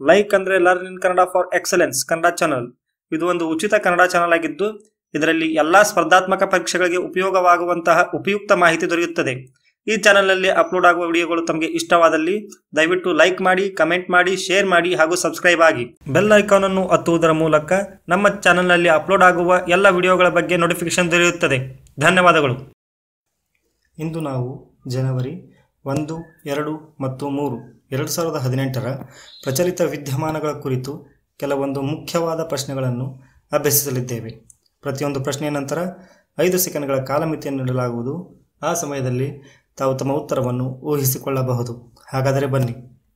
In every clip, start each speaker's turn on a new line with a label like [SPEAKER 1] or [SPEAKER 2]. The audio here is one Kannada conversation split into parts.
[SPEAKER 1] ಲೈಕ್ ಅಂದ್ರೆ learn in Kannada for excellence Kannada channel. ಇದು ಒಂದು ಉಚಿತ ಕನ್ನಡ ಚಾನಲ್ ಆಗಿದ್ದು ಇದರಲ್ಲಿ ಎಲ್ಲಾ ಸ್ಪರ್ಧಾತ್ಮಕ ಪರೀಕ್ಷೆಗಳಿಗೆ ಉಪಯೋಗವಾಗುವಂತಹ ಉಪಯುಕ್ತ ಮಾಹಿತಿ ದೊರೆಯುತ್ತದೆ. ಈ ಚಾನಲ್ನಲ್ಲಿ ಅಪ್ಲೋಡ್ ಆಗುವ ವಿಡಿಯೋಗಳು ತಮಗೆ ಇಷ್ಟವಾದಲ್ಲಿ ದಯವಿಟ್ಟು ಲೈಕ್ ಮಾಡಿ, ಕಮೆಂಟ್ ಮಾಡಿ, ಶೇರ್ ಮಾಡಿ ಹಾಗೂ ಸಬ್ಸ್ಕ್ರೈಬ್ ಆಗಿ. ಬೆಲ್ ಐಕಾನ್ ಅನ್ನು ಒತ್ತುವುದರ ಮೂಲಕ ನಮ್ಮ ಚಾನಲ್ನಲ್ಲಿ ಅಪ್ಲೋಡ್ ಆಗುವ ಎಲ್ಲ ವಿಡಿಯೋಗಳ ಬಗ್ಗೆ ನೋಟಿಫಿಕೇಶನ್ ದೊರೆಯುತ್ತದೆ. ಧನ್ಯವಾದಗಳು. ಇಂದು ನಾವು ಜನವರಿ 1, 2 ಮತ್ತು 3, 2018ರ ಪ್ರಚಲಿತ ವಿದ್ಯಮಾನಗಳ ಕುರಿತು ಕೆಲವೊಂದು ಮುಖ್ಯವಾದ ಪ್ರಶ್ನೆಗಳನ್ನು ಅಭ್ಯಸಿಸಲಿದ್ದೇವೆ. ಪ್ರತಿಯೊಂದು ಪ್ರಶ್ನೆಯ ನಂತರ 5 ಸೆಕೆಂಡ್ಗಳ ಕಾಲಮಿತಿಯನ್ನು ನೀಡಲಾಗುವುದು. ಆ ಸಮಯದಲ್ಲಿ ತಾವು ತಮ್ಮ ಉತ್ತರವನ್ನು ಊಹಿಸಿಕೊಳ್ಳಬಹುದು. ಹಾಗಾದರೆ ಬನ್ನಿ.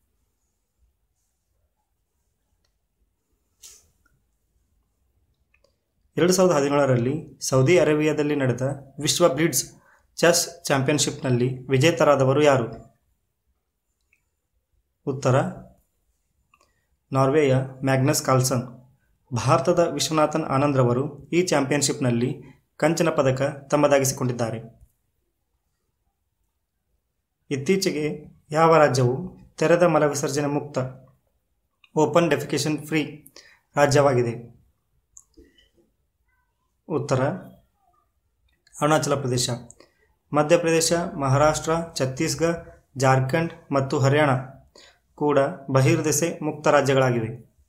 [SPEAKER 1] ಎರಡು 2017ರಲ್ಲಿ ಸೌದಿ ಅರೇಬಿಯಾದಲ್ಲಿ ನಡೆದ ವಿಶ್ವ ಬ್ಲಿಟ್ಸ್ ಚೆಸ್ ಚಾಂಪಿಯನ್ಶಿಪ್ನಲ್ಲಿ ವಿಜೇತರಾದವರು ಯಾರು? ಉತ್ತರ ನಾರ್ವೆಯ ಮ್ಯಾಗ್ನಸ್ ಕಾರ್ಲ್ಸನ್. ಭಾರತದ ವಿಶ್ವನಾಥನ್ ಆನಂದ್ರವರು ಈ ಚಾಂಪಿಯನ್ಶಿಪ್ನಲ್ಲಿ ಕಂಚಿನ ಪದಕ ತಮ್ಮದಾಗಿಸಿಕೊಂಡಿದ್ದಾರೆ. ಇತ್ತೀಚೆಗೆ ಯಾವ ರಾಜ್ಯವು ತೆರೆದ ಮಲವಿಸರ್ಜನೆ ಮುಕ್ತ ಓಪನ್ ಡೆಫಿಕೇಶನ್ ಫ್ರೀ ರಾಜ್ಯವಾಗಿದೆ? ಉತ್ತರ ಅರುಣಾಚಲ ಪ್ರದೇಶ. ಮಧ್ಯಪ್ರದೇಶ, ಮಹಾರಾಷ್ಟ್ರ, ಛತ್ತೀಸ್ಗಢ, ಜಾರ್ಖಂಡ್ ಮತ್ತು ಹರಿಯಾಣ ಕೂಡ ಬಹಿರ್ದೆಸೆ ಮುಕ್ತ ರಾಜ್ಯಗಳಾಗಿವೆ.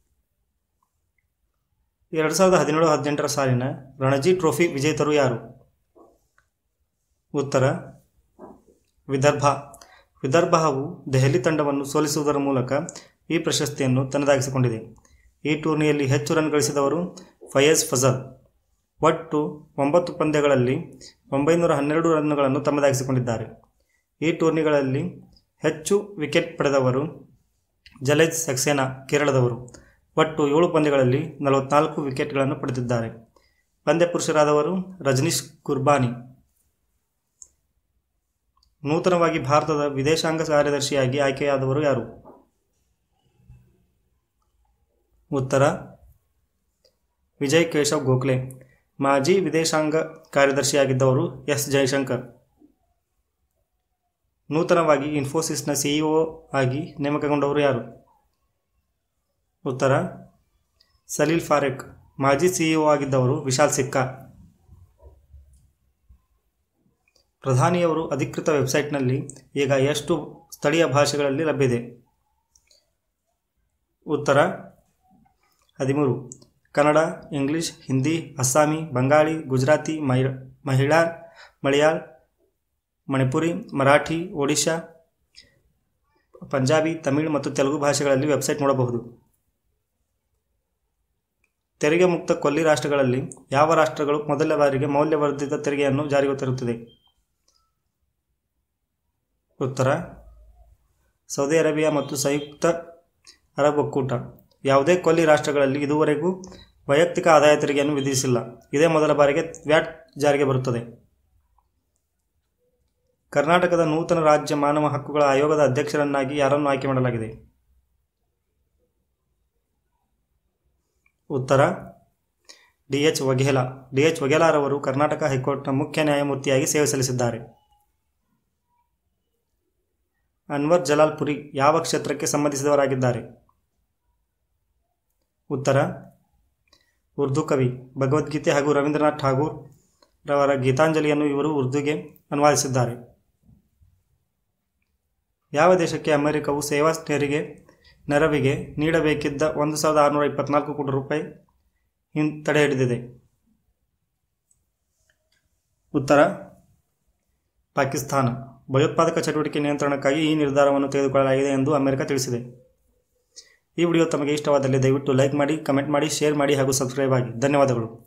[SPEAKER 1] 2017-18 ಸಾಲಿನ ರಣಜಿ ಟ್ರೋಫಿ ವಿಜೇತರು ಯಾರು? ಉತ್ತರ ವಿದರ್ಭ. ವಿದರ್ಭವು ದೆಹಲಿ ತಂಡವನ್ನು ಸೋಲಿಸುವುದರ ಮೂಲಕ ಈ ಪ್ರಶಸ್ತಿಯನ್ನು ತನ್ನದಾಗಿಸಿಕೊಂಡಿದೆ. ಈ ಟೂರ್ನಿಯಲ್ಲಿ ಹೆಚ್ಚು ರನ್ ಗಳಿಸಿದವರು ಫಯಜ್ ಫಜಲ್. ಒಟ್ಟು 9 ಪಂದ್ಯಗಳಲ್ಲಿ 912 ರನ್ನುಗಳನ್ನು ತಮ್ಮದಾಗಿಸಿಕೊಂಡಿದ್ದಾರೆ. ಈ ಟೂರ್ನಿಗಳಲ್ಲಿ ಹೆಚ್ಚು ವಿಕೆಟ್ ಪಡೆದವರು ಜಲೇಜ್ ಸಕ್ಸೇನಾ ಕೇರಳದವರು. ಒಟ್ಟು 7 ಪಂದ್ಯಗಳಲ್ಲಿ 44 ವಿಕೆಟ್ಗಳನ್ನು ಪಡೆದಿದ್ದಾರೆ. ಪಂದ್ಯ ಪುರುಷರಾದವರು ರಜನೀಶ್ ಕುರ್ಬಾನಿ. ನೂತನವಾಗಿ ಭಾರತದ ವಿದೇಶಾಂಗ ಕಾರ್ಯದರ್ಶಿಯಾಗಿ ಆಯ್ಕೆಯಾದವರು ಯಾರು? ಉತ್ತರ ವಿಜಯ್ ಕೇಶವ್ ಗೋಖಲೆ. ಮಾಜಿ ವಿದೇಶಾಂಗ ಕಾರ್ಯದರ್ಶಿಯಾಗಿದ್ದವರು ಎಸ್ ಜಯಶಂಕರ್. ನೂತನವಾಗಿ ಇನ್ಫೋಸಿಸ್ನ ಸಿಇಒ ಆಗಿ ನೇಮಕಗೊಂಡವರು ಯಾರು? ಉತ್ತರ ಸಲೀಲ್ ಫಾರೆಕ್. ಮಾಜಿ ಸಿಇಒ ಆಗಿದ್ದವರು ವಿಶಾಲ್ ಸಿಕ್ಕಾ. ಪ್ರಧಾನಿಯವರು ಅಧಿಕೃತ ವೆಬ್ಸೈಟ್ನಲ್ಲಿ ಈಗ ಎಷ್ಟು ಸ್ಥಳೀಯ ಭಾಷೆಗಳಲ್ಲಿ ಲಭ್ಯವಿದೆ? ಉತ್ತರ 13. ಕನ್ನಡ, ಇಂಗ್ಲಿಷ್, ಹಿಂದಿ, ಅಸ್ಸಾಮಿ, ಬಂಗಾಳಿ, ಗುಜರಾತಿ, ಮಲಯಾಳಂ, ಮಣಿಪುರಿ, ಮರಾಠಿ, ಒಡಿಶಾ, ಪಂಜಾಬಿ, ತಮಿಳು ಮತ್ತು ತೆಲುಗು ಭಾಷೆಗಳಲ್ಲಿ ವೆಬ್ಸೈಟ್ ನೋಡಬಹುದು. ತೆರಿಗೆ ಮುಕ್ತ ಕೊಲ್ಲಿ ರಾಷ್ಟ್ರಗಳಲ್ಲಿ ಯಾವ ರಾಷ್ಟ್ರಗಳು ಮೊದಲ ಬಾರಿಗೆ ಮೌಲ್ಯವರ್ಧಿತ ತೆರಿಗೆಯನ್ನು ಜಾರಿಗೆ ತರುತ್ತದೆ? ಉತ್ತರ ಸೌದಿ ಅರೇಬಿಯಾ ಮತ್ತು ಸಂಯುಕ್ತ ಅರಬ್ ಒಕ್ಕೂಟ. ಯಾವುದೇ ಕೊಲ್ಲಿ ರಾಷ್ಟ್ರಗಳಲ್ಲಿ ಇದುವರೆಗೂ ವೈಯಕ್ತಿಕ ಆದಾಯ ತೆರಿಗೆಯನ್ನು ವಿಧಿಸಿಲ್ಲ. ಇದೇ ಮೊದಲ ಬಾರಿಗೆ ವ್ಯಾಟ್ ಜಾರಿಗೆ ಬರುತ್ತದೆ. ಕರ್ನಾಟಕದ ನೂತನ ರಾಜ್ಯ ಮಾನವ ಹಕ್ಕುಗಳ ಆಯೋಗದ ಅಧ್ಯಕ್ಷರನ್ನಾಗಿ ಯಾರನ್ನು ಆಯ್ಕೆ ಮಾಡಲಾಗಿದೆ? ಉತ್ತರ ಡಿ.ಎಚ್. ವಘೇಲಾ. ಡಿ.ಎಚ್. ವಘೇಲಾರವರು ಕರ್ನಾಟಕ ಹೈಕೋರ್ಟ್ನ ಮುಖ್ಯ ನ್ಯಾಯಮೂರ್ತಿಯಾಗಿ ಸೇವೆ ಸಲ್ಲಿಸಿದ್ದಾರೆ. ಅನ್ವರ್ ಜಲಾಲ್ ಪುರಿ ಯಾವ ಕ್ಷೇತ್ರಕ್ಕೆ ಸಂಬಂಧಿಸಿದವರಾಗಿದ್ದಾರೆ? ಉತ್ತರ ಉರ್ದು ಕವಿ. ಭಗವದ್ಗೀತೆ ಹಾಗೂ ರವೀಂದ್ರನಾಥ್ ಠಾಗೂರ್ ರವರ ಗೀತಾಂಜಲಿಯನ್ನು ಇವರು ಉರ್ದುಗೆ ಅನುವಾದಿಸಿದ್ದಾರೆ. ಯಾವ ದೇಶಕ್ಕೆ ಅಮೆರಿಕವು ಸೇವಾ ನೆರವಿಗೆ ನೀಡಬೇಕಿದ್ದ 1,624 ಕೋಟಿ ರೂಪಾಯಿ ತಡೆ ಹಿಡಿದಿದೆ? ಉತ್ತರ ಪಾಕಿಸ್ತಾನ. ಭಯೋತ್ಪಾದಕ ಚಟುವಟಿಕೆ ನಿಯಂತ್ರಣಕ್ಕಾಗಿ ಈ ನಿರ್ಧಾರವನ್ನು ತೆಗೆದುಕೊಳ್ಳಲಾಗಿದೆ ಎಂದು ಅಮೆರಿಕ ತಿಳಿಸಿದೆ. ಈ ವಿಡಿಯೋ ತಮಗೆ ಇಷ್ಟವಾದಲ್ಲಿ ದಯವಿಟ್ಟು ಲೈಕ್ ಮಾಡಿ, ಕಮೆಂಟ್ ಮಾಡಿ, ಶೇರ್ ಮಾಡಿ ಹಾಗೂ ಸಬ್ಸ್ಕ್ರೈಬ್ ಆಗಿ. ಧನ್ಯವಾದಗಳು.